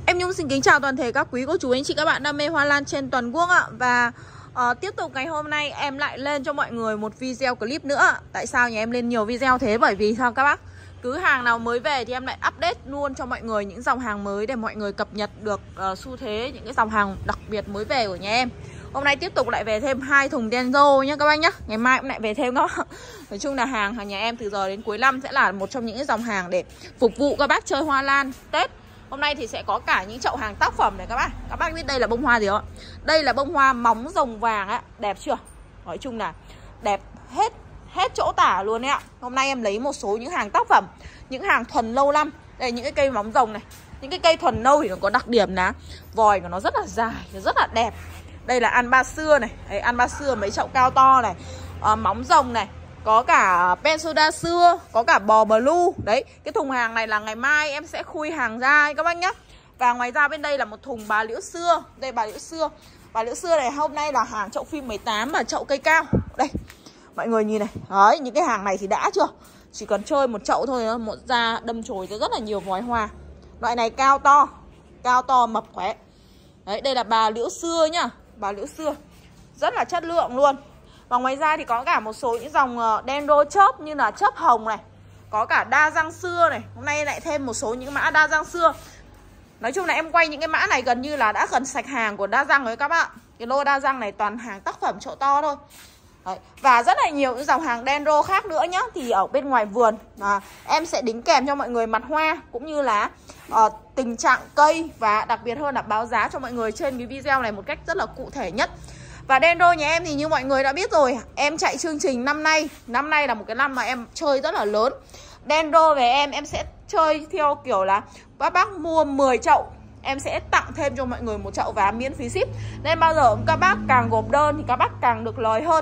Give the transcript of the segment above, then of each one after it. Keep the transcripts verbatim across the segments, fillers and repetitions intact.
Em Nhung xin kính chào toàn thể các quý cô chú anh chị các bạn đam mê hoa lan trên toàn quốc ạ. Và uh, tiếp tục ngày hôm nay em lại lên cho mọi người một video clip nữa. Tại sao nhà em lên nhiều video thế? Bởi vì sao các bác? Cứ hàng nào mới về thì em lại update luôn cho mọi người những dòng hàng mới để mọi người cập nhật được uh, xu thế, những cái dòng hàng đặc biệt mới về của nhà em. Hôm nay tiếp tục lại về thêm hai thùng Denso nhá các bác nhá. Ngày mai cũng lại về thêm đó. Nói chung là hàng hàng nhà em từ giờ đến cuối năm sẽ là một trong những cái dòng hàng để phục vụ các bác chơi hoa lan Tết. Hôm nay thì sẽ có cả những chậu hàng tác phẩm này các bác. Các bác biết đây là bông hoa gì không ạ? Đây là bông hoa móng rồng vàng á, đẹp chưa? Nói chung là đẹp hết hết chỗ tả luôn đấy ạ. Hôm nay em lấy một số những hàng tác phẩm, những hàng thuần lâu năm. Đây những cái cây móng rồng này, những cái cây thuần nâu thì nó có đặc điểm là vòi của nó rất là dài, rất là đẹp. Đây là ăn ba xưa này, đấy, ăn ba xưa mấy chậu cao to này, à, móng rồng này, có cả pensoda xưa, có cả bò blue. Đấy, cái thùng hàng này là ngày mai em sẽ khui hàng ra các bác nhé. Và ngoài ra bên đây là một thùng bà liễu xưa. Đây bà liễu xưa. Bà liễu xưa này hôm nay là hàng chậu phim mười tám và chậu cây cao. Đây, mọi người nhìn này. Đấy, những cái hàng này thì đã chưa? Chỉ cần chơi một chậu thôi, một ra đâm chồi cho rất là nhiều vòi hoa. Loại này cao to, cao to mập khỏe. Đấy, đây là bà liễu xưa nhá. Bà liễu xưa rất là chất lượng luôn. Và ngoài ra thì có cả một số những dòng Denso chớp như là chớp hồng này, có cả đa răng xưa này. Hôm nay lại thêm một số những mã đa răng xưa. Nói chung là em quay những cái mã này gần như là đã gần sạch hàng của đa răng rồi các bạn. Cái lô đa răng này toàn hàng tác phẩm chậu to thôi. Đấy. Và rất là nhiều những dòng hàng Denso khác nữa nhá. Thì ở bên ngoài vườn à, em sẽ đính kèm cho mọi người mặt hoa cũng như là uh, tình trạng cây, và đặc biệt hơn là báo giá cho mọi người trên cái video này một cách rất là cụ thể nhất. Và Denso nhà em thì như mọi người đã biết rồi, em chạy chương trình năm nay. Năm nay là một cái năm mà em chơi rất là lớn. Denso về em, em sẽ chơi theo kiểu là các bác mua mười chậu, em sẽ tặng thêm cho mọi người một chậu và miễn phí ship. Nên bao giờ các bác càng gộp đơn thì các bác càng được lời hơn.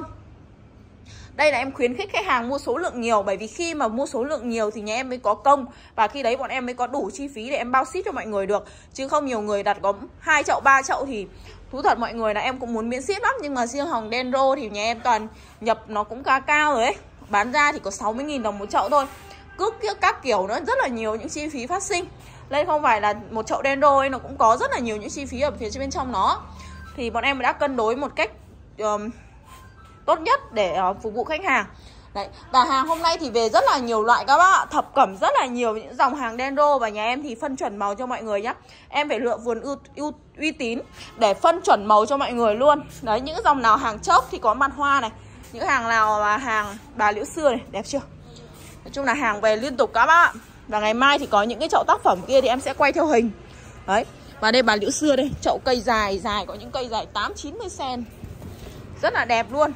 Đây là em khuyến khích khách hàng mua số lượng nhiều. Bởi vì khi mà mua số lượng nhiều thì nhà em mới có công, và khi đấy bọn em mới có đủ chi phí để em bao ship cho mọi người được. Chứ không nhiều người đặt có hai chậu, ba chậu thì thú thật mọi người là em cũng muốn miễn ship lắm. Nhưng mà riêng hàng Denso thì nhà em toàn nhập nó cũng khá cao rồi ấy. Bán ra thì có sáu mươi nghìn đồng một chậu thôi. Cứ các kiểu nữa, rất là nhiều những chi phí phát sinh. Đây không phải là một chậu Denso ấy, nó cũng có rất là nhiều những chi phí ở phía bên trong nó. Thì bọn em đã cân đối một cách um, tốt nhất để uh, phục vụ khách hàng. Đấy. Và hàng hôm nay thì về rất là nhiều loại các bác ạ. Thập cẩm rất là nhiều những dòng hàng Denso. Và nhà em thì phân chuẩn màu cho mọi người nhé. Em phải lựa vườn ưu, ưu, uy tín để phân chuẩn màu cho mọi người luôn. Đấy, những dòng nào hàng chớp thì có mặt hoa này, những hàng nào là hàng bà liễu xưa này, đẹp chưa? Nói chung là hàng về liên tục các bác ạ. Và ngày mai thì có những cái chậu tác phẩm kia thì em sẽ quay theo hình. Đấy. Và đây bà liễu xưa đây, chậu cây dài dài, có những cây dài tám chín mươi xen-ti-mét. Rất là đẹp luôn.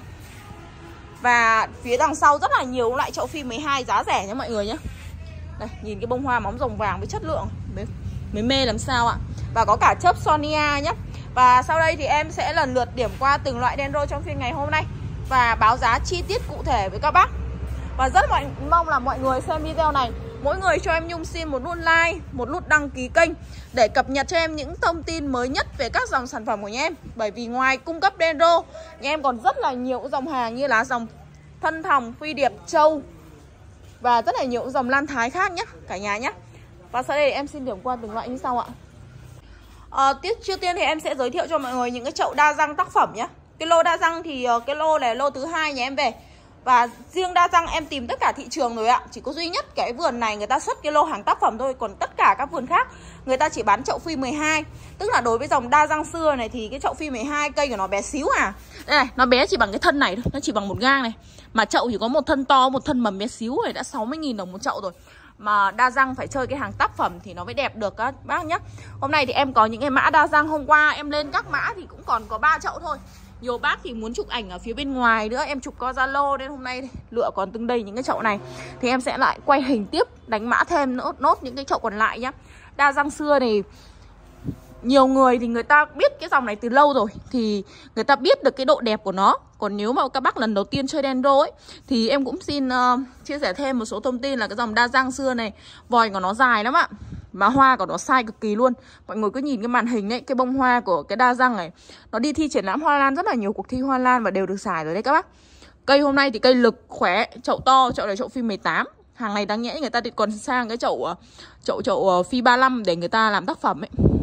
Và phía đằng sau rất là nhiều loại chậu phim mười hai giá rẻ nha mọi người nhé. Đây, nhìn cái bông hoa móng rồng vàng với chất lượng mới, mới mê làm sao ạ. Và có cả chớp Sonia nhé. Và sau đây thì em sẽ lần lượt điểm qua từng loại Denso trong phiên ngày hôm nay và báo giá chi tiết cụ thể với các bác. Và rất mọi, mong là mọi người xem video này, mỗi người cho em Nhung xin một nút like, một nút đăng ký kênh để cập nhật cho em những thông tin mới nhất về các dòng sản phẩm của nhà em. Bởi vì ngoài cung cấp Denso, nhà em còn rất là nhiều dòng hàng như là dòng thân thòng, phi điệp, châu và rất là nhiều dòng lan thái khác nhé, cả nhà nhé. Và sau đây thì em xin điểm qua từng loại như sau ạ. À, tiếp trước tiên thì em sẽ giới thiệu cho mọi người những cái chậu đa răng tác phẩm nhé. Cái lô đa răng thì cái lô này lô thứ hai nhà em về. Và riêng đa răng em tìm tất cả thị trường rồi ạ. Chỉ có duy nhất cái vườn này người ta xuất cái lô hàng tác phẩm thôi. Còn tất cả các vườn khác người ta chỉ bán chậu phi mười hai. Tức là đối với dòng đa răng xưa này thì cái chậu phi mười hai cây của nó bé xíu à. Đây này, nó bé chỉ bằng cái thân này thôi. Nó chỉ bằng một gang này. Mà chậu chỉ có một thân to, một thân mầm bé xíu này đã sáu mươi nghìn đồng một chậu rồi. Mà đa răng phải chơi cái hàng tác phẩm thì nó mới đẹp được các bác nhé. Hôm nay thì em có những cái mã đa răng. Hôm qua em lên các mã thì cũng còn có ba chậu thôi. Nhiều bác thì muốn chụp ảnh ở phía bên ngoài nữa, em chụp qua Zalo, nên hôm nay lựa còn từng đây những cái chậu này thì em sẽ lại quay hình tiếp, đánh mã thêm nốt, nốt những cái chậu còn lại nhá. Đa răng xưa thì nhiều người thì người ta biết cái dòng này từ lâu rồi, thì người ta biết được cái độ đẹp của nó. Còn nếu mà các bác lần đầu tiên chơi Denso ấy thì em cũng xin uh, chia sẻ thêm một số thông tin là cái dòng đa răng xưa này vòi của nó dài lắm ạ. Mà hoa của nó sai cực kỳ luôn. Mọi người cứ nhìn cái màn hình ấy, cái bông hoa của cái đa răng này, nó đi thi triển lãm hoa lan, rất là nhiều cuộc thi hoa lan và đều được giải rồi đấy các bác. Cây hôm nay thì cây lực khỏe, chậu to, chậu này chậu phi mười tám. Hàng này đáng nhẽ người ta còn sang cái chậu chậu chậu phi ba mươi lăm để người ta làm tác phẩm ấy.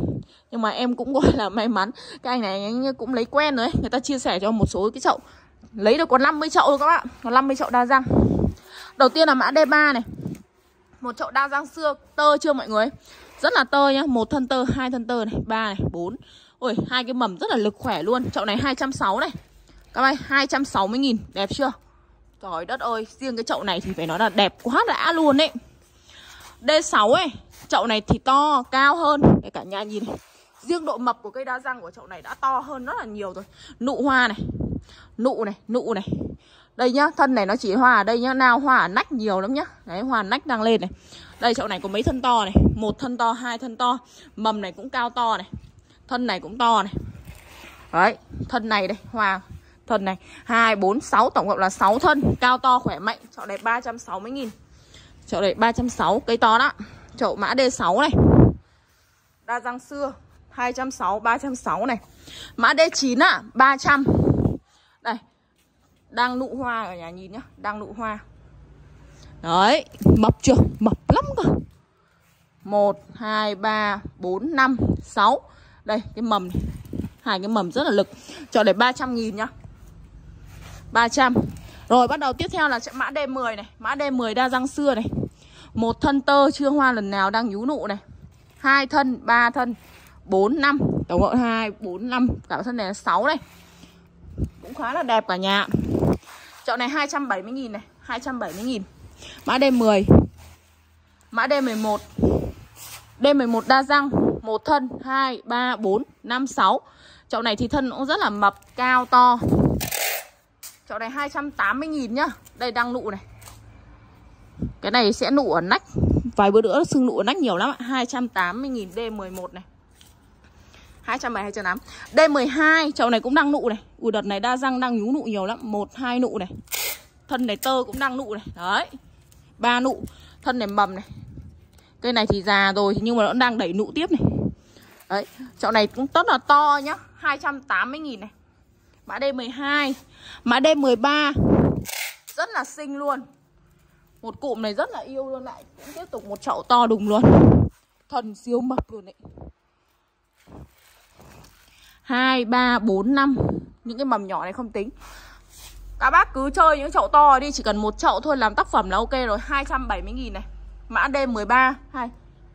Nhưng mà em cũng gọi là may mắn. Cái anh này anh cũng lấy quen rồi ấy. Người ta chia sẻ cho một số cái chậu, lấy được có năm mươi chậu thôi các bạn. Có năm mươi chậu đa răng. Đầu tiên là mã D ba này. Một chậu đa răng xưa, tơ chưa mọi người? Rất là tơ nhá, một thân tơ, hai thân tơ này, ba này, bốn. Ôi, hai cái mầm rất là lực khỏe luôn. Chậu này hai trăm sáu mươi này. Các bạn, hai trăm sáu mươi nghìn, đẹp chưa? Trời đất ơi, riêng cái chậu này thì phải nói là đẹp quá đã luôn đấy. D sáu ấy, chậu này thì to, cao hơn. Để cả nhà nhìn này. Riêng độ mập của cây đa răng của chậu này đã to hơn rất là nhiều rồi. Nụ hoa này, nụ này, nụ này. Đây nhá, thân này nó chỉ hoa ở đây nhá, nào hoa ở nách nhiều lắm nhá. Đấy, hoa nách đang lên này. Đây chậu này có mấy thân to này, một thân to, hai thân to. Mầm này cũng cao to này. Thân này cũng to này. Đấy, thân này đây, hoa. Thân này, hai, bốn, sáu, tổng cộng là sáu thân. Cao to khỏe mạnh, chậu này ba trăm sáu mươi nghìn. Chậu này ba trăm sáu mươi, cây to đó. Chậu mã D sáu này. Đa răng xưa, hai trăm sáu mươi, ba trăm sáu mươi này. Mã D chín á, ba trăm. Đây, đang nụ hoa ở nhà nhìn nhá, đang nụ hoa. Đấy, mập chưa? Mập lắm cơ. Một, hai, ba, bốn, năm, sáu. Đây, cái mầm này. Hai cái mầm rất là lực. Chậu này ba trăm nghìn nhá. ba trăm. Rồi bắt đầu tiếp theo là mã D mười này. Mã D mười đa răng xưa này. Một thân tơ chưa hoa lần nào, đang nhú nụ này. Hai thân, ba thân, bốn, năm. Tổng cộng hai, bốn, năm. Cả thân này là sáu này. Cũng khá là đẹp cả nhà. Chậu này hai trăm bảy mươi nghìn này. hai trăm bảy mươi nghìn. Mã D mười. Mã D mười một. D mười một đa răng. Một thân, hai, ba, bốn, năm, sáu. Chậu này thì thân cũng rất là mập, cao, to. Chậu này hai trăm tám mươi nghìn nhá. Đây đang nụ này. Cái này sẽ nụ ở nách. Vài bữa nữa sưng nụ ở nách nhiều lắm ạ. hai trăm tám mươi nghìn D mười một này. hai trăm bảy mươi, hai trăm tám mươi. D mười hai, chậu này cũng đang nụ này. Ui, đợt này đa răng đang nhú nụ nhiều lắm. Một, hai nụ này. Thân này tơ cũng đang nụ này. Đấy. Ba nụ. Thân này mầm này. Cây này thì già rồi nhưng mà nó đang đẩy nụ tiếp này. Đấy, chậu này cũng rất là to nhá, hai trăm tám mươi nghìn này. Mã D mười hai. Mã D mười ba. Rất là xinh luôn. Một cụm này rất là yêu luôn, lại cũng tiếp tục một chậu to đùng luôn. Thân siêu mập luôn đấy. Hai, ba, bốn, năm. Những cái mầm nhỏ này không tính. Các bác cứ chơi những chậu to đi, chỉ cần một chậu thôi làm tác phẩm là ok rồi. Hai trăm bảy mươi nghìn này. Mã D mười ba. Hai.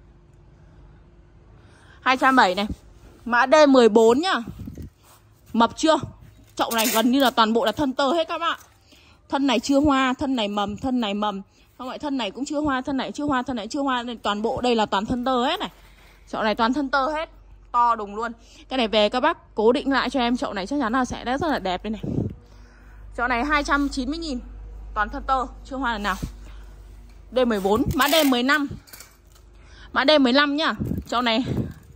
hai trăm bảy mươi này. Mã D mười bốn nhá. Mập chưa? Chậu này gần như là toàn bộ là thân tơ hết các bạn. Thân này chưa hoa, thân này mầm, thân này mầm. Không phải, thân này cũng chưa hoa, thân này chưa hoa, thân này chưa hoa. Nên toàn bộ đây là toàn thân tơ hết này. Chậu này toàn thân tơ hết. To đùng luôn. Cái này về các bác cố định lại cho em. Chậu này chắc chắn là sẽ rất là đẹp đây này. Chậu này hai trăm chín mươi nghìn. Toàn thân tơ, chưa hoa lần nào. D mười bốn. Mã D mười lăm. Mã D mười lăm nhá. Chậu này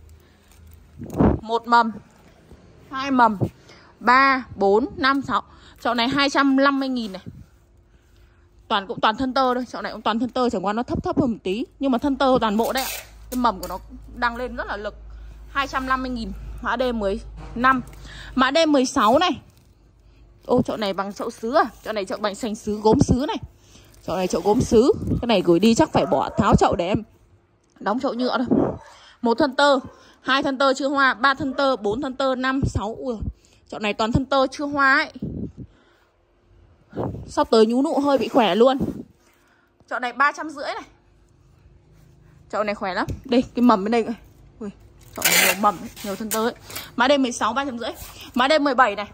một mầm, hai mầm, ba, bốn, năm, sáu. Chậu này hai trăm năm mươi nghìn này. Toàn cũng toàn thân tơ thôi. Chậu này cũng toàn thân tơ, chẳng qua nó thấp thấp hơn một tí. Nhưng mà thân tơ toàn bộ đấy ạ. Cái mầm của nó đang lên rất là lực. Hai trăm năm mươi nghìn. Mã D mười lăm. Mã D mười sáu này. Ô, chậu này bằng chậu sứ à? Chậu này chậu bằng sành sứ, gốm sứ này. Chậu này chậu gốm sứ. Cái này gửi đi chắc phải bỏ tháo chậu để em đóng chậu nhựa thôi. Một thân tơ, hai thân tơ chưa hoa, ba thân tơ, bốn thân tơ, năm, sáu. Ui, chậu này toàn thân tơ chưa hoa ấy. Sắp tới nhú nụ hơi bị khỏe luôn. Chậu này ba trăm rưỡi này. Chậu này khỏe lắm. Đây, cái mầm bên đây. Ui, chậu này nhiều mầm ấy, nhiều thân tơ ấy. Mã D mười sáu ba trăm rưỡi. Mã D mười bảy này.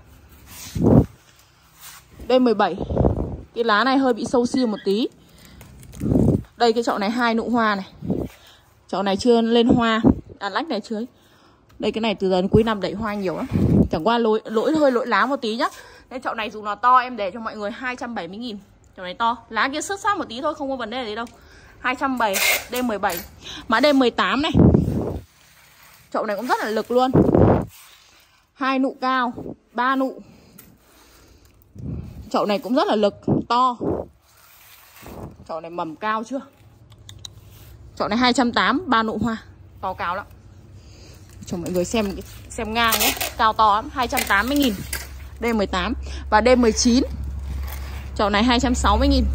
D mười bảy. Cái lá này hơi bị sâu xiu một tí. Đây cái chậu này hai nụ hoa này. Chậu này chưa lên hoa. À, lách này chưa ấy. Đây cái này từ giờ đến cuối năm đẩy hoa nhiều lắm. Chẳng qua lỗi, lỗi hơi lỗi lá một tí nhá. Nên chậu này dù nó to em để cho mọi người hai trăm bảy mươi nghìn. Chậu này to. Lá kia sứt sát một tí thôi, không có vấn đề gì đâu. hai trăm bảy mươi. D mười bảy. Mã D mười tám này. Chậu này cũng rất là lực luôn. Hai nụ cao, ba nụ. Chậu này cũng rất là lực, to. Chậu này mầm cao chưa? Chậu này hai trăm tám mươi, ba nụ hoa. To cao lắm. Cho mọi người xem xem ngang nhé. Cao to lắm, hai trăm tám mươi nghìn. D mười tám. Và D mười chín. Chậu này hai trăm sáu mươi nghìn.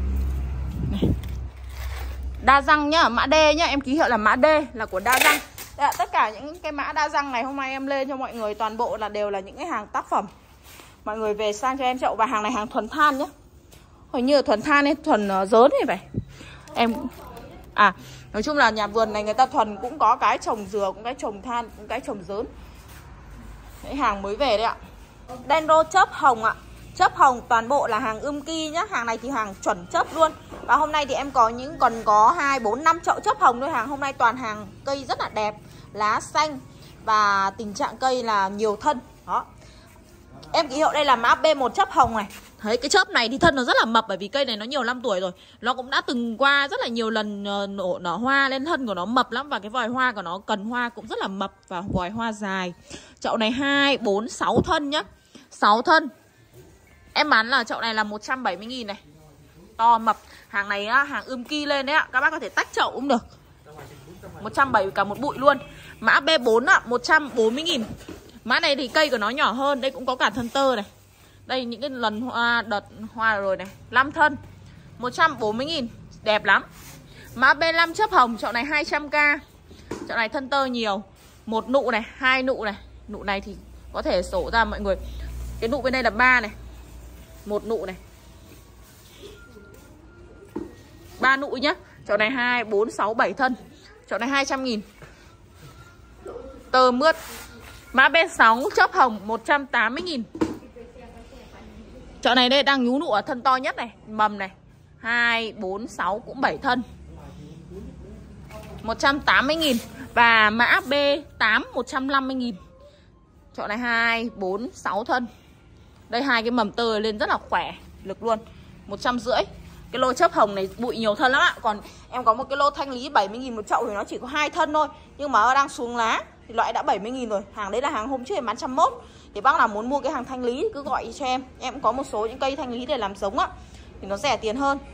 Này. Đa răng nhá, mã D nhá. Em ký hiệu là mã D là của đa răng. Đấy, tất cả những cái mã đa răng này hôm nay em lên cho mọi người toàn bộ là đều là những cái hàng tác phẩm. Mọi người về sang cho em chậu. Và hàng này hàng thuần than nhá. Hình như là thuần than hay thuần uh, dớn này vậy. Em à, nói chung là nhà vườn này người ta thuần, cũng có cái trồng dừa, cũng cái trồng than, cũng cái trồng dớn. Đấy, hàng mới về đấy ạ. Dendro chớp hồng ạ. Chớp hồng toàn bộ là hàng ươm ki nhá. Hàng này thì hàng chuẩn chớp luôn. Và hôm nay thì em có những còn có hai, bốn, năm chậu chớp hồng thôi. Hàng hôm nay toàn hàng cây rất là đẹp, lá xanh và tình trạng cây là nhiều thân. Đó. Em ký hiệu đây là mã B một chớp hồng này. Thấy cái chớp này thì thân nó rất là mập, bởi vì cây này nó nhiều năm tuổi rồi. Nó cũng đã từng qua rất là nhiều lần nổ nở hoa lên, thân của nó mập lắm. Và cái vòi hoa của nó, cần hoa cũng rất là mập và vòi hoa dài. Chậu này hai, bốn, sáu thân nhá. sáu thân. Em bán là chậu này là một trăm bảy mươi nghìn này. To mập. Hàng này á, hàng ươm ki lên đấy ạ. Các bác có thể tách chậu cũng được. một trăm bảy mươi cả một bụi luôn. Mã B bốn ạ, một trăm bốn mươi nghìn. Mã này thì cây của nó nhỏ hơn. Đây cũng có cả thân tơ này. Đây những cái lần hoa, đợt hoa rồi này, năm thân, một trăm bốn mươi nghìn. Đẹp lắm. Mã B năm chớp hồng. Chậu này hai trăm k. Chậu này thân tơ nhiều. Một nụ này, hai nụ này. Nụ này thì có thể sổ ra mọi người. Cái nụ bên đây là ba này. Một nụ này, ba nụ nhá. Chậu này hai, bốn, sáu, bảy thân. Chậu này hai trăm nghìn. Tơ mướt. Mã B sáu chớp hồng một trăm tám mươi nghìn. Chậu này đây đang nhú nụ ở thân to nhất này. Mầm này, hai, bốn, sáu cũng bảy thân, một trăm tám mươi nghìn. Và mã B tám một trăm năm mươi nghìn. Chậu này hai, bốn, sáu thân. Đây hai cái mầm tơ lên rất là khỏe, lực luôn, một trăm rưỡi. Cái lô chớp hồng này bụi nhiều thân lắm ạ. Còn em có một cái lô thanh lý bảy mươi nghìn một chậu thì nó chỉ có hai thân thôi. Nhưng mà đang xuống lá thì loại đã bảy mươi nghìn rồi. Hàng đấy là hàng hôm trước em bán một trăm mốt. Thì bác nào muốn mua cái hàng thanh lý cứ gọi cho em. Em cũng có một số những cây thanh lý để làm giống á, thì nó rẻ tiền hơn.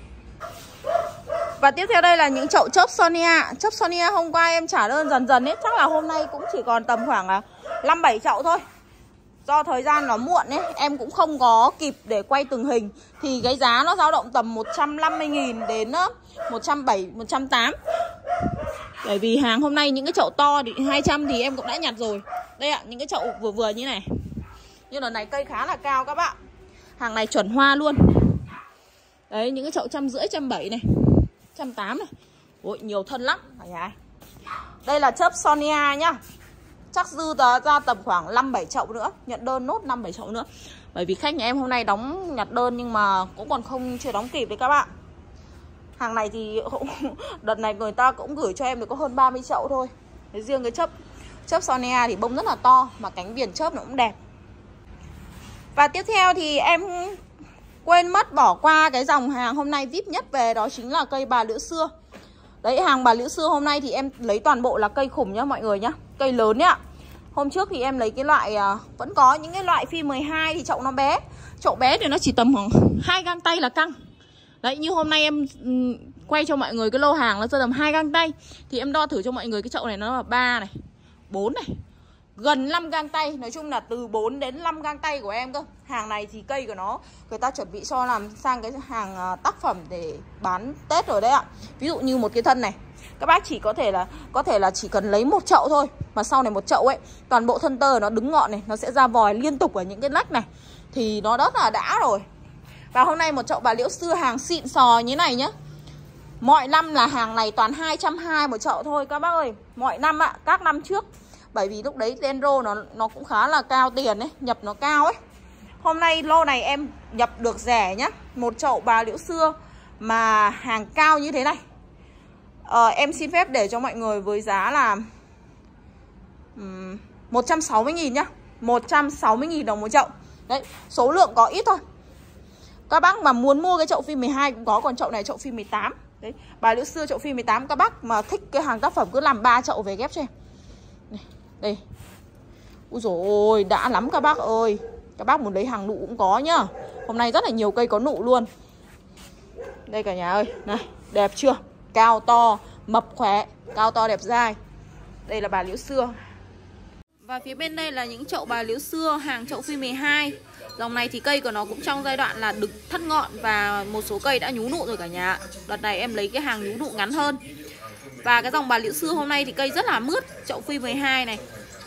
Và tiếp theo đây là những chậu chớp Sonia. Chớp Sonia hôm qua em trả đơn dần dần ấy. Chắc là hôm nay cũng chỉ còn tầm khoảng năm bảy chậu thôi. Do thời gian nó muộn ấy, em cũng không có kịp để quay từng hình. Thì cái giá nó dao động tầm một trăm năm mươi nghìn đến một trăm bảy mươi, một trăm tám mươi. Bởi vì hàng hôm nay những cái chậu to thì hai trăm thì em cũng đã nhặt rồi. Đây ạ, những cái chậu vừa vừa như này. Nhưng lần này cây khá là cao các bạn. Hàng này chuẩn hoa luôn. Đấy, những cái chậu trăm rưỡi, trăm bảy này, trăm tám này. Ôi, nhiều thân lắm. Đây là chớp Sonia nhá. Chắc dư ra tầm khoảng năm bảy chậu nữa. Nhận đơn nốt năm bảy chậu nữa. Bởi vì khách nhà em hôm nay đóng nhặt đơn nhưng mà cũng còn không chưa đóng kịp đấy các bạn. Hàng này thì đợt này người ta cũng gửi cho em được có hơn ba mươi chậu thôi. Đấy, riêng cái chớp chớp Sonia thì bông rất là to, mà cánh viền chớp nó cũng đẹp. Và tiếp theo thì em quên mất bỏ qua cái dòng hàng hôm nay vê i pê nhất về, đó chính là cây bà liễu xưa. Đấy, hàng bà liễu xưa hôm nay thì em lấy toàn bộ là cây khủng nhá mọi người nhá. Cây lớn nhá. Hôm trước thì em lấy cái loại à, vẫn có những cái loại phi mười hai thì chậu nó bé. Chậu bé thì nó chỉ tầm khoảng hai gang tay là căng. Đấy, như hôm nay em um, quay cho mọi người cái lô hàng nó rơi tầm hai gang tay. Thì em đo thử cho mọi người cái chậu này nó là ba này, bốn này, gần năm gang tay. Nói chung là từ bốn đến năm gang tay của em cơ. Hàng này thì cây của nó người ta chuẩn bị cho làm sang cái hàng tác phẩm để bán Tết rồi đấy ạ. Ví dụ như một cái thân này, các bác chỉ có thể là có thể là chỉ cần lấy một chậu thôi, mà sau này một chậu ấy toàn bộ thân tơ nó đứng ngọn này, nó sẽ ra vòi liên tục ở những cái lách này, thì nó rất là đã rồi. Và hôm nay một chậu bà liễu xưa hàng xịn sò như này nhá. Mọi năm là hàng này toàn hai trăm hai mươi một chậu thôi các bác ơi. Mọi năm ạ, các năm trước. Bởi vì lúc đấy Dendro nó nó cũng khá là cao tiền ấy, nhập nó cao ấy. Hôm nay lô này em nhập được rẻ nhá. Một chậu bà liễu xưa mà hàng cao như thế này. Ờ, em xin phép để cho mọi người với giá là um, một trăm sáu mươi nghìn nhá. một trăm sáu mươi nghìn đồng một chậu. Đấy, số lượng có ít thôi. Các bác mà muốn mua cái chậu phi mười hai cũng có, còn chậu này chậu phi mười tám. Đấy, bà liễu xưa chậu phi mười tám, các bác mà thích cái hàng tác phẩm cứ làm ba chậu về ghép cho em. Đây, đây. Úi dồi ôi, đã lắm các bác ơi. Các bác muốn lấy hàng nụ cũng có nhá. Hôm nay rất là nhiều cây có nụ luôn. Đây cả nhà ơi, này, đẹp chưa? Cao to, mập khỏe, cao to đẹp dai. Đây là bà liễu xưa. Và phía bên đây là những chậu bà liễu xưa, hàng chậu phi mười hai. Dòng này thì cây của nó cũng trong giai đoạn là đực thắt ngọn và một số cây đã nhú nụ rồi cả nhà. Đợt này em lấy cái hàng nhú nụ ngắn hơn. Và cái dòng bà liễu xưa hôm nay thì cây rất là mướt. Chậu phi mười hai này.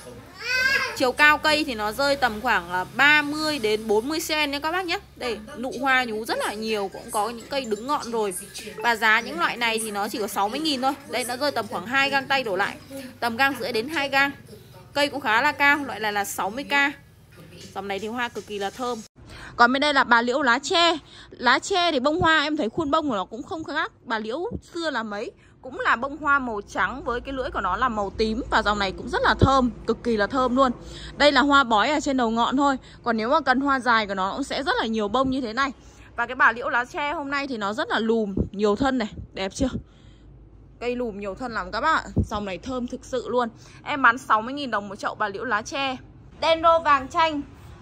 Chiều cao cây thì nó rơi tầm khoảng ba mươi đến bốn mươi xăng-ti-mét nha các bác nhé. Đây, nụ hoa nhú rất là nhiều. Cũng có những cây đứng ngọn rồi. Và giá những loại này thì nó chỉ có sáu mươi nghìn thôi. Đây, nó rơi tầm khoảng hai gang tay đổ lại. Tầm gang rưỡi đến hai gang. Cây cũng khá là cao. Loại này là sáu mươi k. Dòng này thì hoa cực kỳ là thơm. Còn bên đây là bà liễu lá tre. Lá tre thì bông hoa em thấy khuôn bông của nó cũng không khác bà liễu xưa là mấy. Cũng là bông hoa màu trắng với cái lưỡi của nó là màu tím. Và dòng này cũng rất là thơm, cực kỳ là thơm luôn. Đây là hoa bói ở trên đầu ngọn thôi. Còn nếu mà cần hoa dài của nó cũng sẽ rất là nhiều bông như thế này. Và cái bà liễu lá tre hôm nay thì nó rất là lùm, nhiều thân này, đẹp chưa? Cây lùm nhiều thân lắm các bạn. Dòng này thơm thực sự luôn. Em bán sáu mươi nghìn đồng một chậu bà liễu lá tre. Dendro vàng chanh.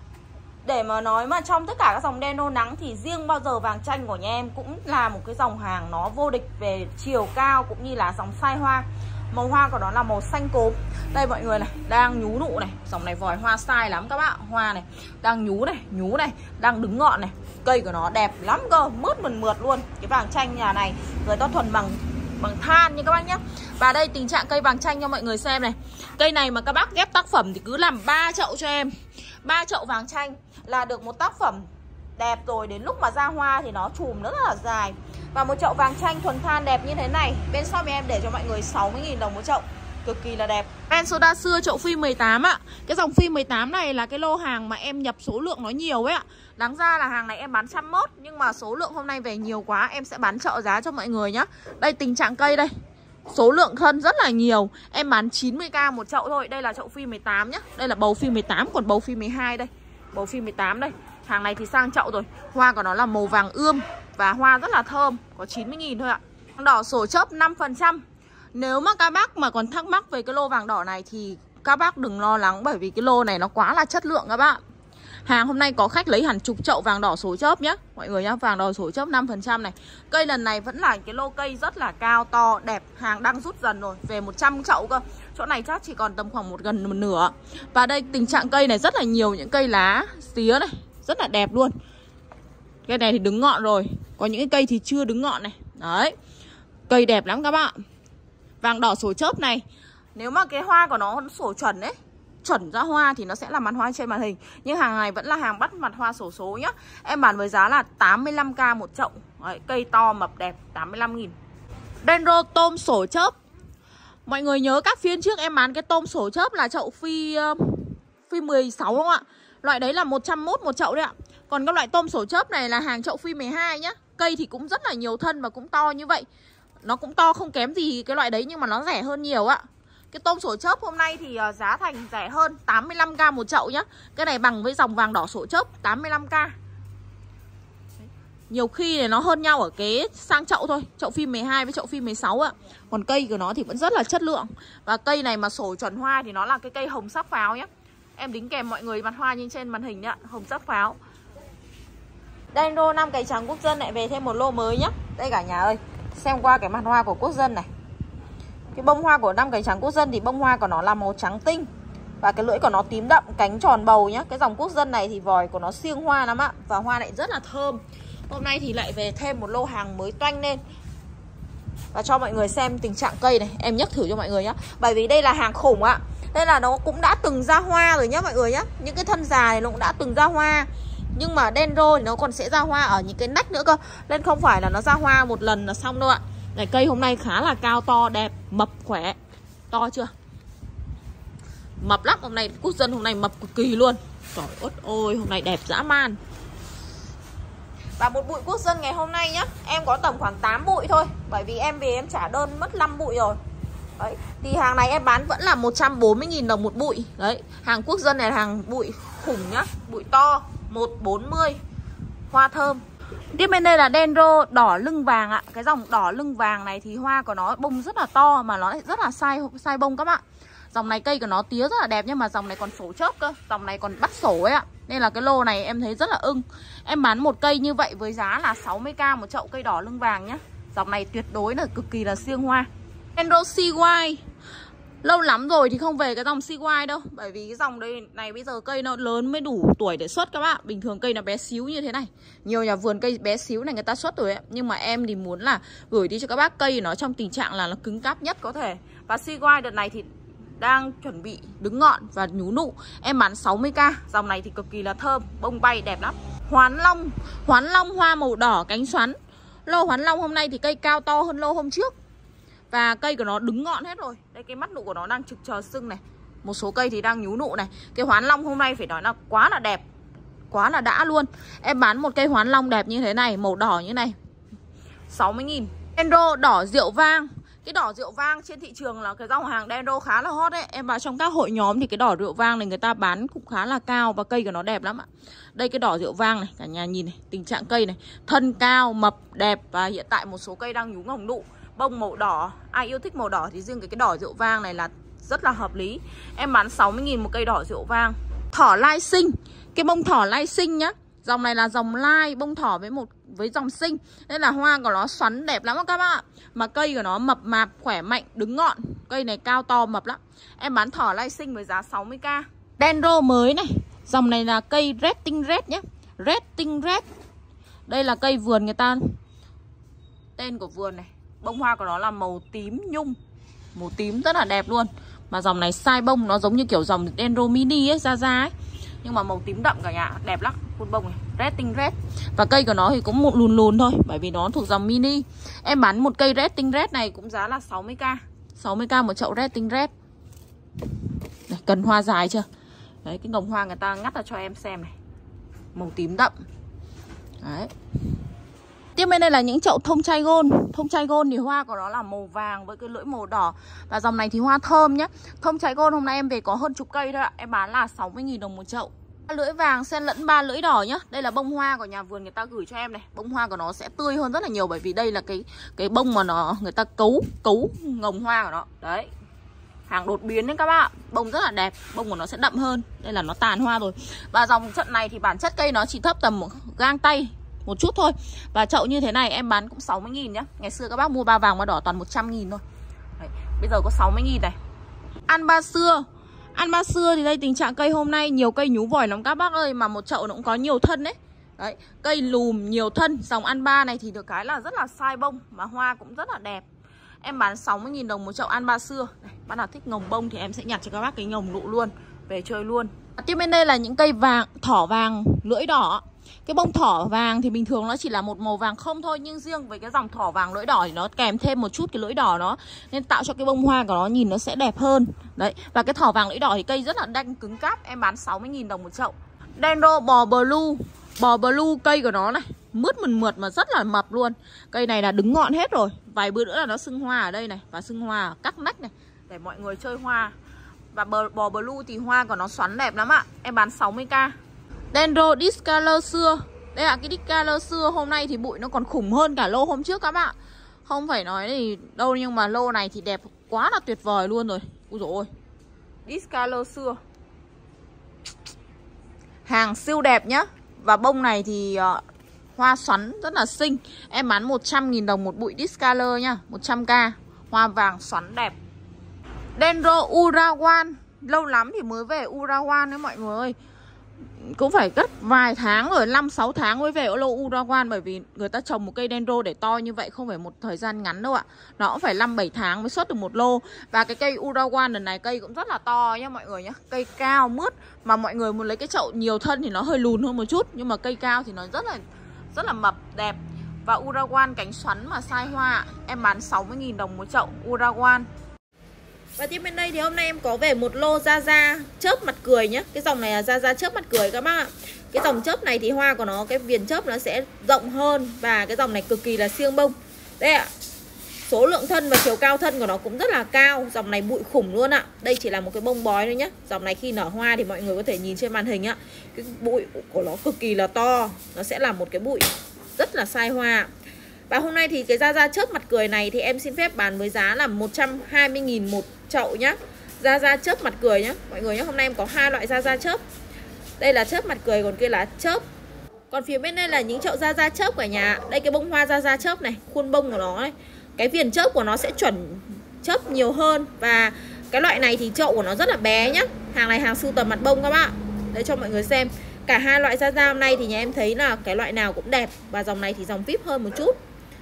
Để mà nói mà trong tất cả các dòng Dendro nắng thì riêng bao giờ vàng chanh của nhà em cũng là một cái dòng hàng nó vô địch về chiều cao cũng như là dòng size hoa. Màu hoa của nó là màu xanh cốm. Đây mọi người này, đang nhú nụ này. Dòng này vòi hoa sai lắm các bạn. Hoa này, đang nhú này, nhú này, đang đứng ngọn này. Cây của nó đẹp lắm cơ, mướt mượt mượt luôn. Cái vàng chanh nhà này người ta thuần bằng bằng than nha các bác nhé. Và đây tình trạng cây vàng chanh cho mọi người xem này. Cây này mà các bác ghép tác phẩm thì cứ làm ba chậu cho em. ba chậu vàng chanh là được một tác phẩm đẹp rồi. Đến lúc mà ra hoa thì nó chùm rất là dài. Và một chậu vàng chanh thuần than đẹp như thế này bên shop em để cho mọi người sáu mươi nghìn đồng một chậu. Cực kỳ là đẹp. En soda xưa chậu phi mười tám ạ. Cái dòng phi mười tám này là cái lô hàng mà em nhập số lượng nó nhiều ấy ạ. Đáng ra là hàng này em bán một trăm mốt. Nhưng mà số lượng hôm nay về nhiều quá, em sẽ bán trợ giá cho mọi người nhá. Đây tình trạng cây đây, số lượng thân rất là nhiều. Em bán chín mươi k một chậu thôi. Đây là chậu phi mười tám nhá. Đây là bầu phi mười tám. Còn bầu phi mười hai đây, bầu phi mười tám đây. Hàng này thì sang chậu rồi. Hoa của nó là màu vàng ươm. Và hoa rất là thơm. Có chín mươi nghìn thôi ạ. Vàng đỏ sổ chớp năm phần trăm. Nếu mà các bác mà còn thắc mắc về cái lô vàng đỏ này thì các bác đừng lo lắng. Bởi vì cái lô này nó quá là chất lượng các bạn. Hàng hôm nay có khách lấy hẳn chục chậu vàng đỏ sổ chớp nhá mọi người nhá. Vàng đỏ sổ chớp năm phần trăm này. Cây lần này vẫn là cái lô cây rất là cao, to, đẹp. Hàng đang rút dần rồi, về một trăm chậu cơ. Chỗ này chắc chỉ còn tầm khoảng một gần một nửa. Và đây tình trạng cây này rất là nhiều những cây lá tía này, rất là đẹp luôn. Cây này thì đứng ngọn rồi. Có những cái cây thì chưa đứng ngọn này. Đấy, cây đẹp lắm các bạn. Vàng đỏ sổ chớp này, nếu mà cái hoa của nó sổ chuẩn ấy, chuẩn ra hoa thì nó sẽ là mặt hoa trên màn hình. Nhưng hàng này vẫn là hàng bắt mặt hoa sổ số nhá. Em bán với giá là tám mươi lăm k một chậu. Đấy, cây to mập đẹp, tám mươi lăm nghìn. Dendro tôm sổ chớp. Mọi người nhớ các phiên trước em bán cái tôm sổ chớp là chậu phi uh, phi mười sáu không ạ? Loại đấy là một trăm mốt một chậu đấy ạ. Còn các loại tôm sổ chớp này là hàng chậu phi mười hai nhá. Cây thì cũng rất là nhiều thân và cũng to như vậy. Nó cũng to không kém gì cái loại đấy nhưng mà nó rẻ hơn nhiều ạ. Cái tôm sổ chớp hôm nay thì giá thành rẻ hơn, tám mươi lăm k một chậu nhá. Cái này bằng với dòng vàng đỏ sổ chớp, tám mươi lăm k. Nhiều khi thì nó hơn nhau ở cái sang chậu thôi. Chậu phi mười hai với chậu phi mười sáu ạ. Còn cây của nó thì vẫn rất là chất lượng. Và cây này mà sổ chuẩn hoa thì nó là cái cây hồng sắc pháo nhá. Em đính kèm mọi người mặt hoa như trên màn hình nhá, hồng sắc pháo. Dendro năm cánh trắng quốc dân lại về thêm một lô mới nhá. Đây cả nhà ơi, xem qua cái mặt hoa của quốc dân này. Cái bông hoa của năm cánh trắng quốc dân thì bông hoa của nó là màu trắng tinh. Và cái lưỡi của nó tím đậm, cánh tròn bầu nhá. Cái dòng quốc dân này thì vòi của nó siêng hoa lắm ạ. Và hoa lại rất là thơm. Hôm nay thì lại về thêm một lô hàng mới toanh lên. Và cho mọi người xem tình trạng cây này. Em nhắc thử cho mọi người nhá. Bởi vì đây là hàng khủng ạ. Đây là nó cũng đã từng ra hoa rồi nhá mọi người nhá. Những cái thân dài nó cũng đã từng ra hoa. Nhưng mà Dendro thì nó còn sẽ ra hoa ở những cái nách nữa cơ. Nên không phải là nó ra hoa một lần là xong đâu ạ. Này, cây hôm nay khá là cao to, đẹp, mập, khỏe. To chưa? Mập lắm, hôm nay quốc dân hôm nay mập cực kỳ luôn. Trời ơi ôi, hôm nay đẹp dã man. Và một bụi quốc dân ngày hôm nay nhá, em có tầm khoảng tám bụi thôi. Bởi vì em về em trả đơn mất năm bụi rồi. Đấy, thì hàng này em bán vẫn là một trăm bốn mươi nghìn đồng một bụi. Đấy, hàng quốc dân này là hàng bụi khủng nhá. Bụi to, một trăm bốn mươi. Hoa thơm. Tiếp bên đây là Dendro đỏ lưng vàng ạ. Cái dòng đỏ lưng vàng này thì hoa của nó bông rất là to mà nó lại rất là sai sai bông các bạn. Dòng này cây của nó tía rất là đẹp nhưng mà dòng này còn sổ chớp cơ. Dòng này còn bắt sổ ấy ạ. Nên là cái lô này em thấy rất là ưng. Em bán một cây như vậy với giá là sáu mươi k một chậu cây đỏ lưng vàng nhá. Dòng này tuyệt đối là cực kỳ là siêng hoa. Dendro xê i. Lâu lắm rồi thì không về cái dòng xê i đâu. Bởi vì cái dòng đây này bây giờ cây nó lớn mới đủ tuổi để xuất các bạn. Bình thường cây nó bé xíu như thế này. Nhiều nhà vườn cây bé xíu này người ta xuất rồi ấy. Nhưng mà em thì muốn là gửi đi cho các bác cây nó trong tình trạng là nó cứng cáp nhất có thể. Và xê i đợt này thì đang chuẩn bị đứng ngọn và nhú nụ. Em bán sáu mươi k. Dòng này thì cực kỳ là thơm, bông bay đẹp lắm. Hoán long, hoán long hoa màu đỏ cánh xoắn. Lô hoán long hôm nay thì cây cao to hơn lô hôm trước. Và cây của nó đứng ngọn hết rồi. Đây cái mắt nụ của nó đang trực chờ sưng này. Một số cây thì đang nhú nụ này. Cái hoán long hôm nay phải nói là quá là đẹp, quá là đã luôn. Em bán một cây hoán long đẹp như thế này, màu đỏ như này, sáu mươi nghìn. Dendro đỏ rượu vang. Cái đỏ rượu vang trên thị trường là cái dòng hàng Dendro khá là hot đấy. Em vào trong các hội nhóm thì cái đỏ rượu vang này người ta bán cũng khá là cao. Và cây của nó đẹp lắm ạ. Đây cái đỏ rượu vang này, cả nhà nhìn này, tình trạng cây này, thân cao, mập, đẹp. Và hiện tại một số cây đang nhú ngồng nụ, bông màu đỏ. Ai yêu thích màu đỏ thì riêng cái, cái đỏ rượu vang này là rất là hợp lý. Em bán sáu mươi nghìn một cây đỏ rượu vang. Thỏ lai sinh. Cái bông thỏ lai sinh nhá. Dòng này là dòng lai, bông thỏ với một với dòng sinh. Nên là hoa của nó xoắn đẹp lắm các bác ạ. Mà cây của nó mập mạp, khỏe mạnh, đứng ngọn. Cây này cao to mập lắm. Em bán thỏ lai sinh với giá sáu mươi k. Dendro mới này. Dòng này là cây Red Tinh Red nhé. Red Tinh Red. Đây là cây vườn người ta. Tên của vườn này. Bông hoa của nó là màu tím nhung. Màu tím rất là đẹp luôn. Mà dòng này size bông nó giống như kiểu dòng Dendro mini ấy, ra ra ấy. Nhưng mà màu tím đậm cả nhà, đẹp lắm. Khuôn bông này, Red Tinh Red. Và cây của nó thì cũng một lùn lùn thôi, bởi vì nó thuộc dòng mini. Em bán một cây Red Tinh Red này cũng giá là sáu mươi k. sáu mươi k một chậu Red Tinh Red. Đây, cần hoa dài chưa? Đấy, cái ngồng hoa người ta ngắt ra cho em xem này. Màu tím đậm. Đấy. Tiếp bên đây là những chậu thông chai gold. Thông chai gold thì hoa của nó là màu vàng với cái lưỡi màu đỏ. Và dòng này thì hoa thơm nhá. Thông chai gold hôm nay em về có hơn chục cây thôi ạ. Em bán là sáu mươi nghìn đồng một chậu. Lưỡi vàng xen lẫn ba lưỡi đỏ nhá. Đây là bông hoa của nhà vườn người ta gửi cho em này. Bông hoa của nó sẽ tươi hơn rất là nhiều. Bởi vì đây là cái cái bông mà nó người ta cấu cấu ngồng hoa của nó. Đấy, hàng đột biến đấy các bạn. Bông rất là đẹp, bông của nó sẽ đậm hơn. Đây là nó tàn hoa rồi. Và dòng trận này thì bản chất cây nó chỉ thấp tầm một gang tay một chút thôi. Và chậu như thế này em bán cũng sáu mươi nghìn nhá. Ngày xưa các bác mua ba vàng ba đỏ toàn một trăm nghìn thôi. Đấy, bây giờ có sáu mươi nghìn này. An ba xưa. An ba xưa thì đây tình trạng cây hôm nay nhiều cây nhú vòi lắm các bác ơi. Mà một chậu nó cũng có nhiều thân đấy. Đấy, cây lùm nhiều thân. Dòng An ba này thì được cái là rất là sai bông. Mà hoa cũng rất là đẹp. Em bán sáu mươi nghìn đồng một chậu An ba xưa. Này, bác nào thích ngồng bông thì em sẽ nhặt cho các bác cái ngồng nụ luôn. Về chơi luôn. Tiếp bên đây là những cây vàng, thỏ vàng lưỡi đỏ. Cái bông thỏ vàng thì bình thường nó chỉ là một màu vàng không thôi. Nhưng riêng với cái dòng thỏ vàng lưỡi đỏ thì nó kèm thêm một chút cái lưỡi đỏ nó, nên tạo cho cái bông hoa của nó nhìn nó sẽ đẹp hơn. Đấy, và cái thỏ vàng lưỡi đỏ thì cây rất là đanh cứng cáp. Em bán sáu mươi nghìn đồng một chậu. Dendro bò blue. Bò blue cây của nó này mướt mượt mượt mà rất là mập luôn. Cây này là đứng ngọn hết rồi. Vài bữa nữa là nó sưng hoa ở đây này. Và sưng hoa ở các nách này để mọi người chơi hoa. Và bò, bò blue thì hoa của nó xoắn đẹp lắm ạ. Em bán sáu mươi k. Dendro Discolor xưa. Đây là cái Discolor xưa. Hôm nay thì bụi nó còn khủng hơn cả lô hôm trước các bạn. Không phải nói thì đâu, nhưng mà lô này thì đẹp quá là tuyệt vời luôn rồi. Ui dồi ôi, Discolor xưa, hàng siêu đẹp nhá. Và bông này thì uh, hoa xoắn rất là xinh. Em bán một trăm nghìn đồng một bụi Discolor nhá, một trăm k. Hoa vàng xoắn đẹp. Dendro Urawan. Lâu lắm thì mới về Urawan đấy mọi người ơi. Cũng phải cất vài tháng rồi, năm sáu tháng mới về lô Urawan. Bởi vì người ta trồng một cây Dendro để to như vậy không phải một thời gian ngắn đâu ạ. Nó cũng phải năm bảy tháng mới xuất được một lô. Và cái cây Urawan lần này cây cũng rất là to nhá mọi người nhá. Cây cao mướt. Mà mọi người muốn lấy cái chậu nhiều thân thì nó hơi lùn hơn một chút. Nhưng mà cây cao thì nó rất là rất là mập, đẹp. Và Urawan cánh xoắn mà sai hoa. Em bán sáu mươi nghìn đồng một chậu Urawan. Và tiếp bên đây thì hôm nay em có về một lô Ra Ra chớp mặt cười nhé. Cái dòng này là Ra Ra chớp mặt cười các bác ạ. Cái dòng chớp này thì hoa của nó, cái viền chớp nó sẽ rộng hơn. Và cái dòng này cực kỳ là siêng bông. Đây ạ, số lượng thân và chiều cao thân của nó cũng rất là cao. Dòng này bụi khủng luôn ạ. Đây chỉ là một cái bông bói thôi nhé. Dòng này khi nở hoa thì mọi người có thể nhìn trên màn hình ạ. Cái bụi của nó cực kỳ là to. Nó sẽ là một cái bụi rất là sai hoa. Và hôm nay thì cái Ra Ra chớp mặt cười này thì em xin phép bán với giá là một trăm hai mươi nghìn một chậu nhá. Ra Ra chớp mặt cười nhá mọi người nhá. Hôm nay em có hai loại Ra Ra chớp. Đây là chớp mặt cười, còn kia là chớp. Còn phía bên đây là những chậu Ra Ra chớp cả nhà. Đây cái bông hoa Ra Ra chớp này, khuôn bông của nó này. Cái viền chớp của nó sẽ chuẩn chớp nhiều hơn. Và Cái loại này thì chậu của nó rất là bé nhá. Hàng này hàng sưu tầm mặt bông các bạn. Đấy cho mọi người xem. Cả hai loại Ra Ra hôm nay thì nhà em thấy là cái loại nào cũng đẹp. Và dòng này thì dòng vê i pê hơn một chút.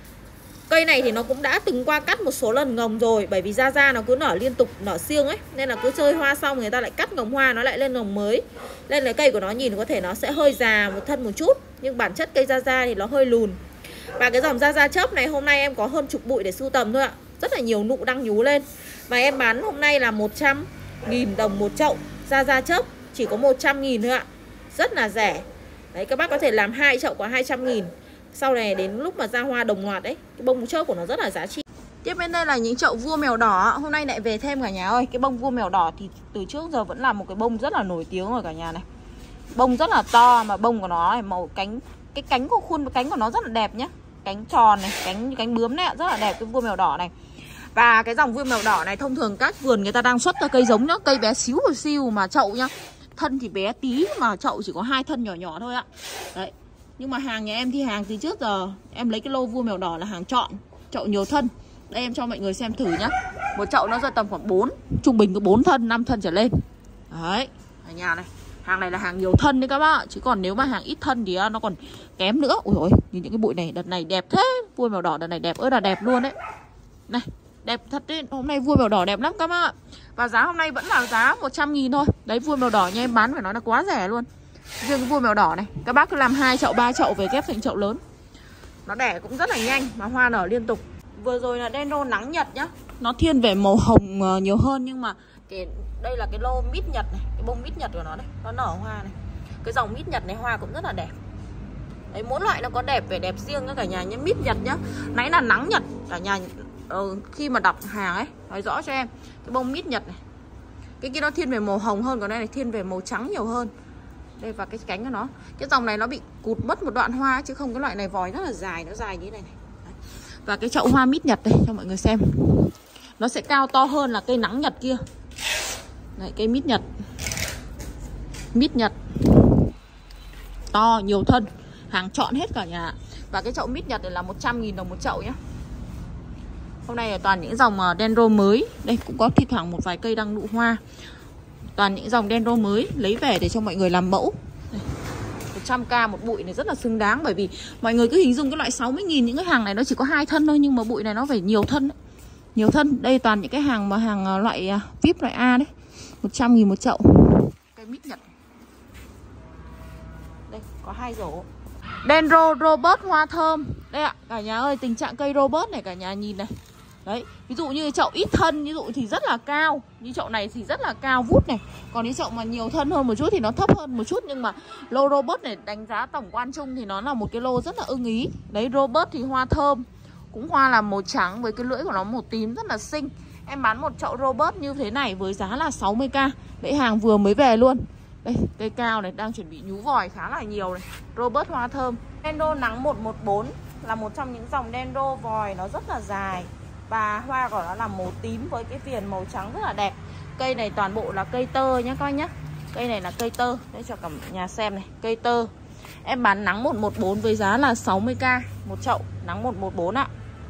Cây này thì nó cũng đã từng qua cắt một số lần ngồng rồi. Bởi vì Ra Ra nó cứ nở liên tục, nở siêng ấy. Nên là cứ chơi hoa xong người ta lại cắt ngồng hoa, nó lại lên ngồng mới. Nên là cây của nó nhìn có thể nó sẽ hơi già một thân một chút. Nhưng bản chất cây Ra Ra thì nó hơi lùn. Và cái dòng Ra Ra chớp này hôm nay em có hơn chục bụi để sưu tầm thôi ạ. Rất là nhiều nụ đang nhú lên. Mà em bán hôm nay là một trăm nghìn đồng một chậu Ra Ra chớp. Chỉ có một trăm nghìn thôi ạ. Rất là rẻ. Đấy các bác có thể làm hai chậu có hai trăm nghìn. Sau này đến lúc mà ra hoa đồng loạt đấy, cái bông chớp của nó rất là giá trị. Tiếp bên đây là những chậu vua mèo đỏ. Hôm nay lại về thêm cả nhà ơi. Cái bông vua mèo đỏ thì từ trước giờ vẫn là một cái bông rất là nổi tiếng rồi cả nhà này. Bông rất là to mà bông của nó này, màu cánh, cái cánh của khuôn cánh của nó rất là đẹp nhá. Cánh tròn này, cánh cánh bướm này rất là đẹp cái vua mèo đỏ này. Và cái dòng vua mèo đỏ này thông thường các vườn người ta đang xuất ra cây giống nhá, cây bé xíu một xíu mà chậu nhá. Thân thì bé tí mà chậu chỉ có hai thân nhỏ nhỏ thôi ạ. Đấy. Nhưng mà hàng nhà em thì hàng từ trước giờ em lấy cái lô vua mèo đỏ là hàng chọn, chậu nhiều thân. Đây em cho mọi người xem thử nhá. Một chậu nó rơi tầm khoảng bốn, trung bình có bốn thân, năm thân trở lên. Đấy, ở nhà này. Hàng này là hàng nhiều thân đấy các bác ạ. Chứ còn nếu mà hàng ít thân thì nó còn kém nữa. Ui ôi, nhìn những cái bụi này, đợt này đẹp thế. Vua mèo đỏ đợt này đẹp ơi là đẹp luôn đấy. Này, đẹp thật đấy. Hôm nay vua mèo đỏ đẹp lắm các bác ạ. Và giá hôm nay vẫn là giá một trăm nghìn thôi. Đấy, vua mèo đỏ nha em bán phải nói là quá rẻ luôn. Riêng cái vua mèo đỏ này, các bác cứ làm hai chậu, ba chậu về ghép thành chậu lớn. Nó đẻ cũng rất là nhanh mà hoa nở liên tục. Vừa rồi là Dendro nắng Nhật nhá. Nó thiên về màu hồng nhiều hơn. Nhưng mà cái, đây là cái lô mít Nhật này, cái bông mít Nhật của nó đây, nó nở hoa này. Cái dòng mít Nhật này hoa cũng rất là đẹp. Đấy, mỗi loại nó có đẹp vẻ đẹp riêng cả nhà nhé. Mít Nhật nhá. Nãy là nắng Nhật cả nhà ờ, khi mà đọc hàng ấy nói rõ cho em. Cái bông mít Nhật này, cái kia nó thiên về màu hồng hơn, còn đây này thiên về màu trắng nhiều hơn. Đây và cái cánh của nó. Cái dòng này nó bị cụt mất một đoạn hoa, chứ không cái loại này vòi rất là dài, nó dài như thế này này. Đấy. Và cái chậu hoa mít Nhật đây cho mọi người xem. Nó sẽ cao to hơn là cây nắng Nhật kia. Đấy, cây mít Nhật. Mít Nhật to, nhiều thân. Hàng chọn hết cả nhà. Và cái chậu mít Nhật này là một trăm nghìn đồng một chậu nhé. Hôm nay là toàn những dòng Dendro mới. Đây cũng có thi thoảng một vài cây đang nụ hoa. Toàn những dòng Dendro mới lấy về để cho mọi người làm mẫu. Đây, một trăm k một bụi này rất là xứng đáng. Bởi vì mọi người cứ hình dung cái loại sáu mươi nghìn những cái hàng này nó chỉ có hai thân thôi. Nhưng mà bụi này nó phải nhiều thân đấy. Nhiều thân. Đây toàn những cái hàng mà hàng loại vê i pê loại A đấy. một trăm nghìn một chậu. Cây mít Nhật. Đây có hai rổ. Dendro Robert hoa thơm. Đây ạ, cả nhà ơi, tình trạng cây Robert này cả nhà nhìn này. Đấy, ví dụ như chậu ít thân, ví dụ thì rất là cao. Như chậu này thì rất là cao vút này. Còn cái chậu mà nhiều thân hơn một chút thì nó thấp hơn một chút. Nhưng mà lô Robert này đánh giá tổng quan chung thì nó là một cái lô rất là ưng ý. Đấy, Robert thì hoa thơm. Cũng hoa là màu trắng với cái lưỡi của nó màu tím rất là xinh. Em bán một chậu Robert như thế này với giá là sáu mươi k. Đấy, hàng vừa mới về luôn. Đây, cây cao này đang chuẩn bị nhú vòi khá là nhiều này. Robert hoa thơm. Dendro nắng một một bốn là một trong những dòng Dendro vòi nó rất là dài. Và hoa của nó là màu tím với cái viền màu trắng rất là đẹp. Cây này toàn bộ là cây tơ nhá coi nhá. Cây này là cây tơ. Đây cho cả nhà xem này, cây tơ. Em bán nắng một một bốn với giá là sáu mươi k một chậu, nắng một một bốn ạ.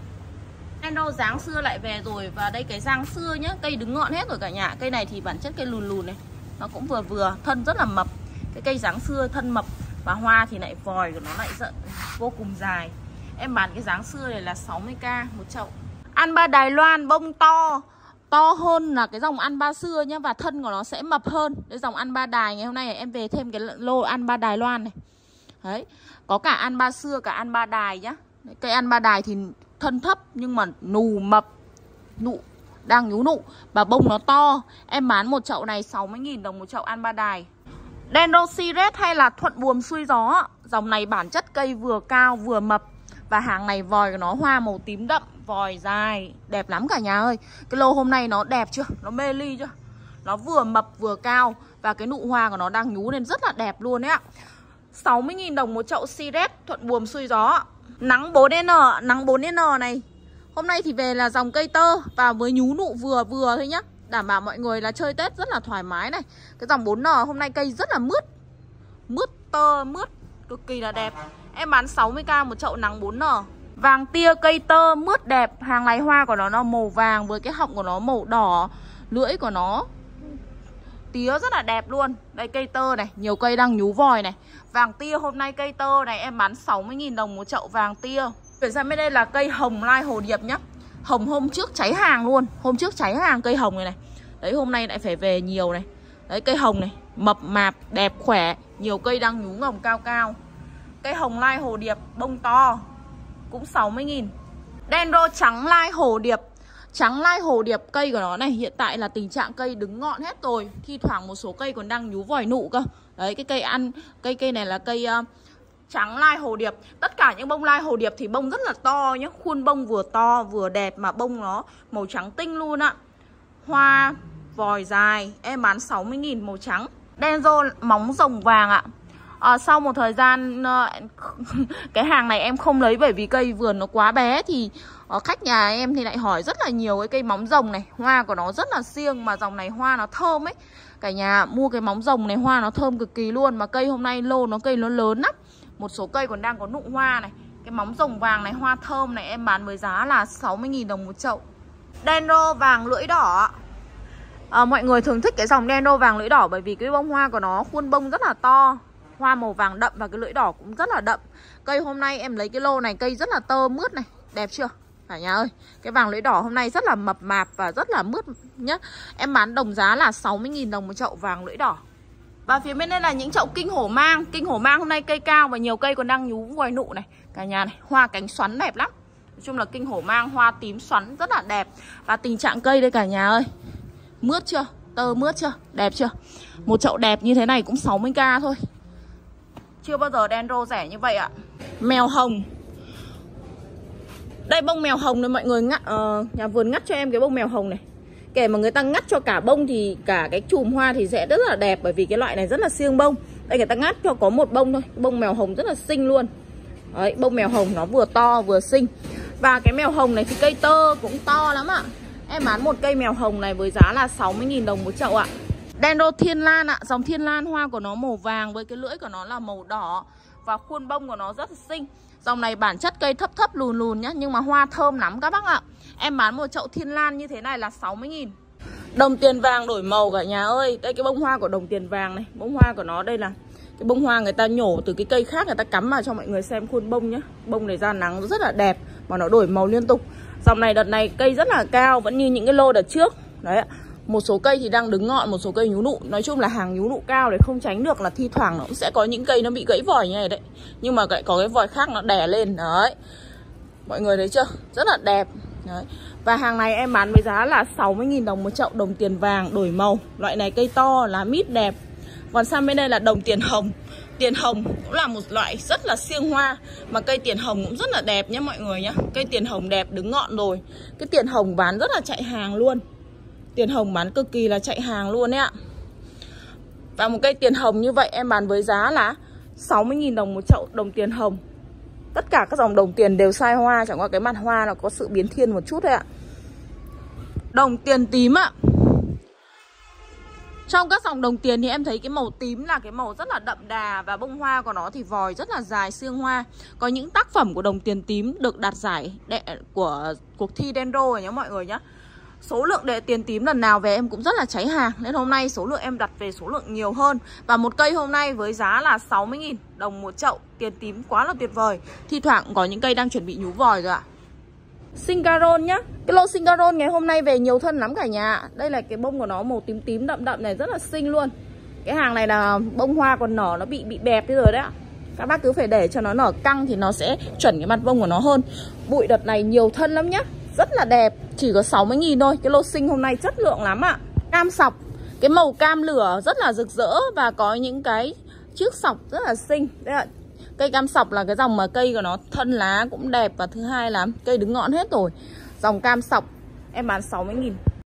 Dendro dáng xưa lại về rồi. Và đây cái dáng xưa nhá, cây đứng ngọn hết rồi cả nhà. Cây này thì bản chất cây lùn lùn này, nó cũng vừa vừa, thân rất là mập. Cái cây dáng xưa thân mập. Và hoa thì lại vòi của nó lại giận vô cùng dài. Em bán cái dáng xưa này là sáu mươi k một chậu. An ba Đài Loan bông to, to hơn là cái dòng An ba xưa nhá. Và thân của nó sẽ mập hơn. Cái dòng An ba Đài ngày hôm nay em về thêm cái lô An ba Đài Loan này. Đấy, có cả An ba xưa cả An ba Đài nhá. Cây An ba Đài thì thân thấp nhưng mà nù mập, nụ đang nhú nụ và bông nó to. Em bán một chậu này sáu mươi nghìn đồng một chậu An ba Đài. Dendro Siret hay là thuận buồm xuôi gió. Dòng này bản chất cây vừa cao vừa mập. Và hàng này vòi của nó hoa màu tím đậm, vòi dài, đẹp lắm cả nhà ơi. Cái lô hôm nay nó đẹp chưa? Nó mê ly chưa? Nó vừa mập vừa cao. Và cái nụ hoa của nó đang nhú lên rất là đẹp luôn đấy ạ. sáu mươi nghìn đồng một chậu Siret thuận buồm xuôi gió. Nắng bốn N, nắng bốn N này hôm nay thì về là dòng cây tơ. Và mới nhú nụ vừa vừa thôi nhá. Đảm bảo mọi người là chơi Tết rất là thoải mái này. Cái dòng bốn N hôm nay cây rất là mướt. Mướt tơ, mướt cực kỳ là đẹp. Em bán sáu mươi k một chậu nắng bốn N. Vàng tia cây tơ mướt đẹp. Hàng này hoa của nó nó màu vàng với cái họng của nó màu đỏ. Lưỡi của nó tía rất là đẹp luôn. Đây cây tơ này, nhiều cây đang nhú vòi này. Vàng tia hôm nay cây tơ này em bán sáu mươi nghìn đồng một chậu vàng tia. Chuyển sang bên đây là cây hồng lai hồ điệp nhá. Hồng hôm trước cháy hàng luôn. Hôm trước cháy hàng cây hồng này này. Đấy hôm nay lại phải về nhiều này. Đấy cây hồng này, mập mạp, đẹp khỏe. Nhiều cây đang nhú ngồng cao cao. Cây hồng lai hồ điệp, bông to, cũng sáu mươi nghìn. Dendro trắng lai hồ điệp. Trắng lai hồ điệp, cây của nó này hiện tại là tình trạng cây đứng ngọn hết rồi. Thi thoảng một số cây còn đang nhú vòi nụ cơ. Đấy cái cây ăn, cây cây này là cây uh, trắng lai hồ điệp. Tất cả những bông lai hồ điệp thì bông rất là to nhá. Khuôn bông vừa to vừa đẹp mà bông nó màu trắng tinh luôn ạ. Hoa vòi dài, em bán sáu mươi nghìn màu trắng. Dendro móng rồng vàng ạ. À, sau một thời gian uh, cái hàng này em không lấy bởi vì cây vườn nó quá bé. Thì uh, khách nhà em thì lại hỏi rất là nhiều cái cây móng rồng này. Hoa của nó rất là siêng mà dòng này hoa nó thơm ấy. Cả nhà mua cái móng rồng này hoa nó thơm cực kỳ luôn. Mà cây hôm nay lô nó cây nó lớn lắm. Một số cây còn đang có nụ hoa này. Cái móng rồng vàng này hoa thơm này em bán với giá là sáu mươi nghìn đồng một chậu. Dendro vàng lưỡi đỏ. à, Mọi người thường thích cái dòng Dendro vàng lưỡi đỏ bởi vì cái bông hoa của nó khuôn bông rất là to. Hoa màu vàng đậm và cái lưỡi đỏ cũng rất là đậm. Cây hôm nay em lấy cái lô này cây rất là tơ mướt này. Đẹp chưa cả nhà ơi. Cái vàng lưỡi đỏ hôm nay rất là mập mạp và rất là mướt nhá. Em bán đồng giá là sáu mươi nghìn đồng một chậu vàng lưỡi đỏ. Và phía bên đây là những chậu kinh hổ mang. Kinh hổ mang hôm nay cây cao và nhiều cây còn đang nhú vòi nụ này. Cả nhà này, hoa cánh xoắn đẹp lắm. Nói chung là kinh hổ mang hoa tím xoắn rất là đẹp. Và tình trạng cây đây cả nhà ơi. Mướt chưa? Tơ mướt chưa? Đẹp chưa? Một chậu đẹp như thế này cũng sáu mươi k thôi. Chưa bao giờ Dendro rẻ như vậy ạ. Mèo hồng. Đây bông mèo hồng này mọi người ngắt, uh, nhà vườn ngắt cho em cái bông mèo hồng này. Kể mà người ta ngắt cho cả bông thì cả cái chùm hoa thì sẽ rất là đẹp. Bởi vì cái loại này rất là siêng bông. Đây người ta ngắt cho có một bông thôi. Bông mèo hồng rất là xinh luôn. Đấy, bông mèo hồng nó vừa to vừa xinh. Và cái mèo hồng này thì cây tơ cũng to lắm ạ. Em bán một cây mèo hồng này với giá là sáu mươi nghìn đồng một chậu ạ. Dendro thiên lan ạ. Dòng thiên lan hoa của nó màu vàng với cái lưỡi của nó là màu đỏ. Và khuôn bông của nó rất là xinh. Dòng này bản chất cây thấp thấp lùn lùn nhá. Nhưng mà hoa thơm lắm các bác ạ. Em bán một chậu thiên lan như thế này là sáu mươi nghìn. Đồng tiền vàng đổi màu cả nhà ơi. Đây cái bông hoa của đồng tiền vàng này. Bông hoa của nó đây là cái bông hoa người ta nhổ từ cái cây khác người ta cắm vào cho mọi người xem khuôn bông nhá. Bông này ra nắng rất là đẹp mà nó đổi màu liên tục. Dòng này đợt này cây rất là cao, vẫn như những cái lô đợt trước. Đấy ạ. Một số cây thì đang đứng ngọn, một số cây nhú nụ. Nói chung là hàng nhú nụ cao để không tránh được là thi thoảng nó cũng sẽ có những cây nó bị gãy vòi như này đấy. Nhưng mà lại có cái vòi khác nó đè lên. Đấy. Mọi người thấy chưa? Rất là đẹp. Đấy. Và hàng này em bán với giá là sáu mươi nghìn đồng một chậu đồng tiền vàng đổi màu. Loại này cây to, lá mít đẹp. Còn sang bên đây là đồng tiền hồng. Tiền hồng cũng là một loại rất là siêng hoa. Mà cây tiền hồng cũng rất là đẹp nhé mọi người nhé. Cây tiền hồng đẹp đứng ngọn rồi. Cái tiền hồng bán rất là chạy hàng luôn. Tiền hồng bán cực kỳ là chạy hàng luôn đấy ạ. Và một cây tiền hồng như vậy em bán với giá là sáu mươi nghìn đồng một chậu đồng tiền hồng. Tất cả các dòng đồng tiền đều sai hoa. Chẳng qua cái mặt hoa nó có sự biến thiên một chút thôi ạ. Đồng tiền tím ạ. Trong các dòng đồng tiền thì em thấy cái màu tím là cái màu rất là đậm đà. Và bông hoa của nó thì vòi rất là dài, siêng hoa. Có những tác phẩm của đồng tiền tím được đạt giải của cuộc thi Dendro rồi nhé mọi người nhé. Số lượng để tiền tím lần nào về em cũng rất là cháy hàng. Nên hôm nay số lượng em đặt về số lượng nhiều hơn. Và một cây hôm nay với giá là sáu mươi nghìn đồng một chậu. Tiền tím quá là tuyệt vời. Thi thoảng có những cây đang chuẩn bị nhú vòi rồi ạ. Singaron nhá. Cái lô Singaron ngày hôm nay về nhiều thân lắm cả nhà. Đây là cái bông của nó màu tím tím đậm đậm này, rất là xinh luôn. Cái hàng này là bông hoa còn nở nó bị bị bẹp đi rồi đấy ạ. Các bác cứ phải để cho nó nở căng thì nó sẽ chuẩn cái mặt bông của nó hơn. Bụi đợt này nhiều thân lắm nhá. Rất là đẹp, chỉ có sáu mươi nghìn thôi. Cái lô sinh hôm nay chất lượng lắm ạ. Cam sọc, cái màu cam lửa rất là rực rỡ. Và có những cái chiếc sọc rất là xinh. Đấy ạ. Cây cam sọc là cái dòng mà cây của nó thân lá cũng đẹp. Và thứ hai là cây đứng ngọn hết rồi. Dòng cam sọc em bán sáu mươi nghìn.